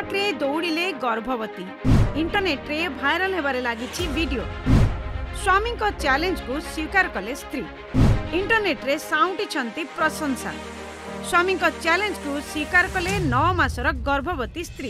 Track रे दौड़िले गर्भवती internet रे भाइराल हेबारे लागिछि वीडियो। स्वामी को चैलेंज को स्वीकार कले स्त्री इंटरनेट रे साउंटी छंती प्रशंसा। स्वामी को चैलेंज को स्वीकार कले 9 मासर गर्भवती स्त्री,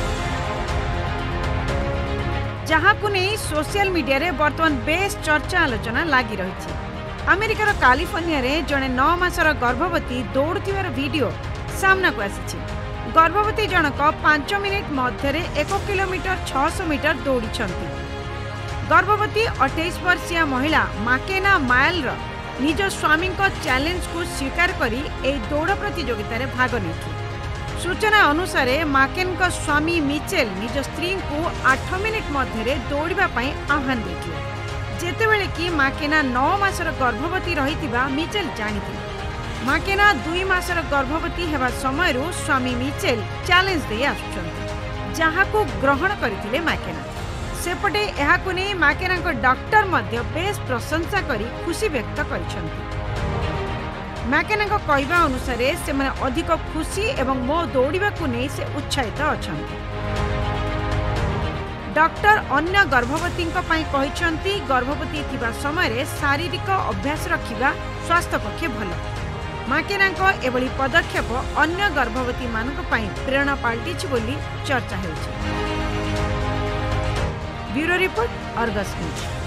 जहाँ को नहीं सोशल मीडिया रे वर्तमान बेस चर्चा आलोचना लगी रही। अमेरिकार कैलिफोर्निया रे जड़े 9 मासर गर्भवती दौड़ुथिबार वीडियो सामना को आसी। गर्भवती जनक 5 मिनिट मध्य 1 किलोमीटर 600 मीटर दौड़ी। गर्भवती 28 वर्षीय महिला माकेना मायल निज स्वामी को चैलेंज को स्वीकार करी ए दौड़ प्रतियोगिता भाग नहीं। सूचना अनुसार माकेन को स्वामी मिचेल निज स्त्री को 8 मिनिट मध्य दौड़ापी आह्वान देते, जेतेबेले कि माकेना 9 मासर गर्भवती रही मिचेल जानी। माकेना 2 मासर गर्भवती हेबा समय स्वामी मिचेल चैलेंज दे आसुछन्ति, जहाँ को ग्रहण करथिले माकेना। सेपटे एहाकु नै माकेना को डॉक्टर मध्य बेस प्रशंसा करी खुशी व्यक्त करिसन्ति। माकेना को कहवा अनुसार से माने अधिक खुशी एवं मो दौड़ाक नहीं से उत्साहित अछन्ति। डॉक्टर अन्य गर्भवती कहते गर्भवती थिबा समय शारीरिक अभ्यास रखिबा स्वास्थ्य पक्षे भल। माकेना को एभली पदक्षेप अन्य गर्भवती मानक पई प्रेरणा पाल्टिछि बोली चर्चा हेउछि। Bureau report, Argus news.